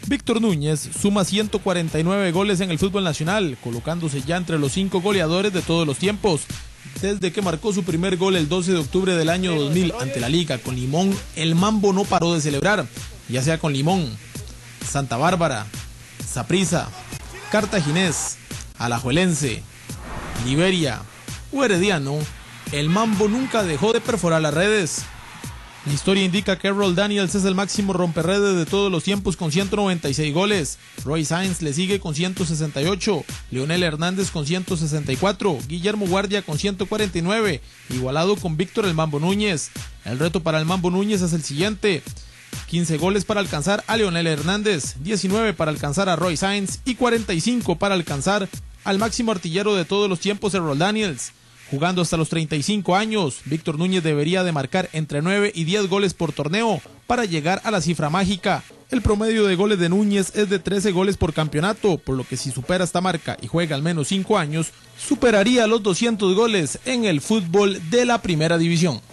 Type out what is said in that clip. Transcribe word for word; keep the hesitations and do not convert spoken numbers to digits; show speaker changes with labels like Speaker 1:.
Speaker 1: Víctor Núñez suma ciento cuarenta y nueve goles en el fútbol nacional, colocándose ya entre los cinco goleadores de todos los tiempos. Desde que marcó su primer gol el doce de octubre del año dos mil ante la Liga con Limón, el Mambo no paró de celebrar, ya sea con Limón, Santa Bárbara, Saprissa, Cartaginés, Alajuelense, Liberia o Herediano. El Mambo nunca dejó de perforar las redes. La historia indica que Errol Daniels es el máximo romperredes de todos los tiempos con ciento noventa y seis goles. Roy Sainz le sigue con ciento sesenta y ocho, Leonel Hernández con ciento sesenta y cuatro, Guillermo Guardia con ciento cuarenta y nueve, igualado con Víctor el Mambo Núñez. El reto para el Mambo Núñez es el siguiente: quince goles para alcanzar a Leonel Hernández, diecinueve para alcanzar a Roy Sainz y cuarenta y cinco para alcanzar al máximo artillero de todos los tiempos, Errol Daniels. Jugando hasta los treinta y cinco años, Víctor Núñez debería de marcar entre nueve y diez goles por torneo para llegar a la cifra mágica. El promedio de goles de Núñez es de trece goles por campeonato, por lo que si supera esta marca y juega al menos cinco años, superaría los doscientos goles en el fútbol de la primera división.